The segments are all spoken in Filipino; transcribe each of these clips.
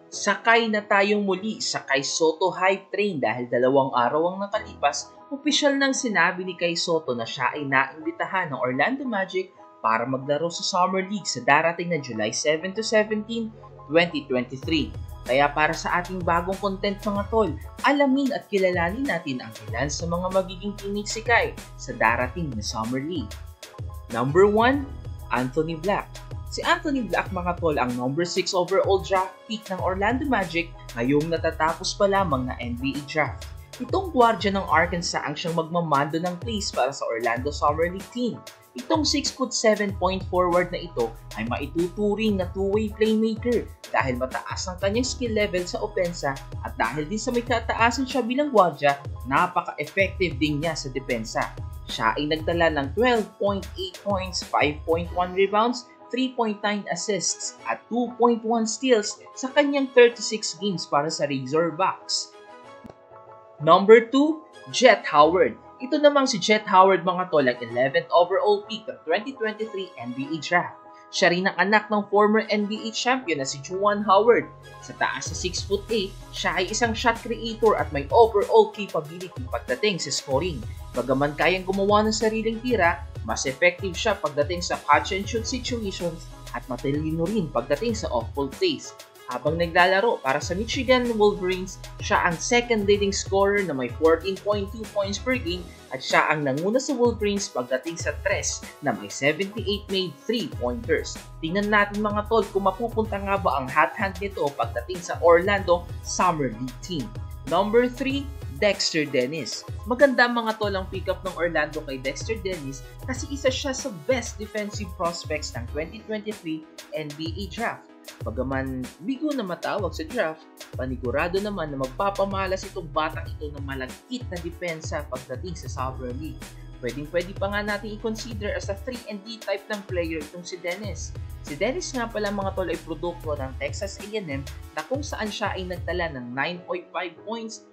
Sakay na tayong muli sa Kai Sotto hype train dahil 2 araw ang nakalipas, opisyal nang sinabi ni Kai Sotto na siya ay naimbitahan ng Orlando Magic para maglaro sa Summer League sa darating na July 7 to 17, 2023. Kaya para sa ating bagong content mga tol, alamin at kilalanin natin ang ilan sa mga magiging teammates si Kai sa darating na Summer League. Number 1, Anthony Black. Si Anthony Black mga tol ang number 6 overall draft pick ng Orlando Magic ngayong natatapos pa lamang na NBA draft. Itong gwardiya ng Arkansas ang siyang magmamando ng plays para sa Orlando Summer League team. Itong 6'7" point forward na ito ay maituturing na two-way playmaker dahil mataas ang kanyang skill level sa opensa at dahil din sa may kataasan siya bilang gwardiya, napaka-effective din niya sa depensa. Siya ay nagtala ng 12.8 points, 5.1 rebounds, 3.9 assists at 2.1 steals sa kanyang 36 games para sa Razorbacks. Number 2, Jett Howard. Ito namang si Jett Howard mga tol ang 11th overall pick ng 2023 NBA Draft. Siya rin ang anak ng former NBA champion na si Juwan Howard. Sa taas sa 6'8", siya ay isang shot creator at may overall capability pagdating sa scoring. Bagaman kayang gumawa ng sariling tira, mas effective siya pagdating sa catch and shoot situations at matalino rin pagdating sa off-ball plays. Habang naglalaro para sa Michigan Wolverines, siya ang second leading scorer na may 14.2 points per game at siya ang nanguna sa Wolverines pagdating sa tres na may 78 made 3-pointers. Tingnan natin mga tol kung mapupunta nga ba ang hot hand nito pagdating sa Orlando Summer League team. Number 3, Dexter Dennis. Maganda mga tol ang pick-up ng Orlando kay Dexter Dennis kasi isa siya sa best defensive prospects ng 2023 NBA Draft. Bagaman bigo na matawag sa draft, panigurado naman na magpapamalas itong batang ito ng malagkit na depensa pagdating sa Summer League. Pwede pa nga natin i-consider as a 3-and-D type ng player itong si Dennis. Si Dennis nga pala mga tol ay produkto ng Texas A&M na kung saan siya ay nagtala ng 9.5 points,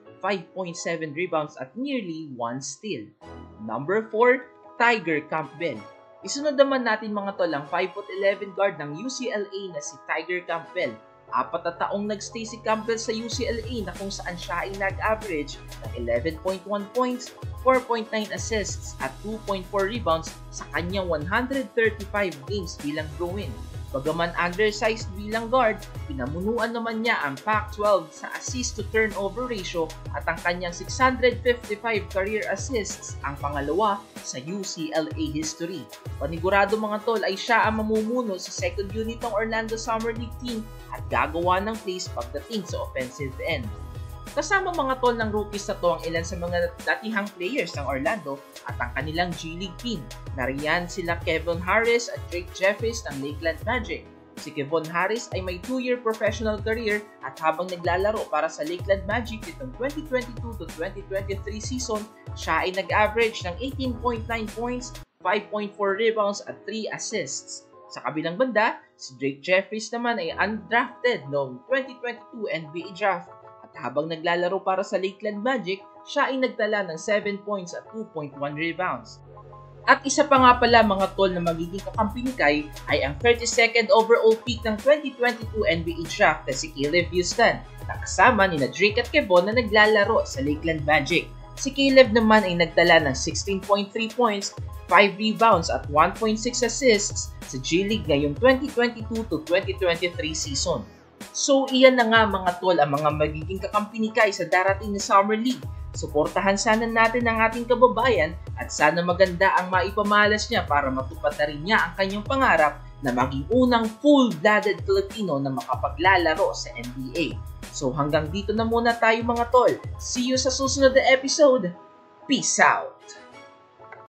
5.7 rebounds at nearly 1 steal. Number 4, Tiger Campbell. Isunod naman natin mga tol ang 5'11" guard ng UCLA na si Tiger Campbell. 4 na taong nagstay si Campbell sa UCLA na kung saan siya ay nag-average ng 11.1 points, 4.9 assists at 2.4 rebounds sa kanyang 135 games bilang Bruin. Bagaman undersized bilang guard, pinamunuan naman niya ang Pac-12 sa assist to turnover ratio at ang kanyang 655 career assists ang pangalawa sa UCLA history. Panigurado mga tol ay siya ang mamumuno sa second unit ng Orlando Summer League team at gagawa ng plays pagdating sa offensive end. Kasama mga tol ng rookies na to ang ilan sa mga datihang players ng Orlando at ang kanilang G-League team. Nariyan sila Kevon Harris at Drake Jeffries ng Lakeland Magic. Si Kevon Harris ay may 2-year professional career at habang naglalaro para sa Lakeland Magic nitong 2022 to 2023 season, siya ay nag-average ng 18.9 points, 5.4 rebounds at 3 assists. Sa kabilang banda, si Drake Jeffries naman ay undrafted noong 2022 NBA Draft. Habang naglalaro para sa Lakeland Magic, siya ay nagtala ng 7 points at 2.1 rebounds. At isa pa nga pala mga tol na magiging kakampi ni Kai ay ang 32nd overall pick ng 2022 NBA Draft na si Caleb Houston, na kasama ni Drake at Kevon na naglalaro sa Lakeland Magic. Si Caleb naman ay nagtala ng 16.3 points, 5 rebounds at 1.6 assists sa G-League ngayong 2022 to 2023 season. So iyan na nga mga tol ang mga magiging kakampi ni Kai sa darating na Summer League. Suportahan sana natin ang ating kababayan at sana maganda ang maipamalas niya para matupad na rin niya ang kanyang pangarap na maging unang full-blooded Filipino na makapaglalaro sa NBA. So hanggang dito na muna tayo mga tol. See you sa susunod na episode. Peace out!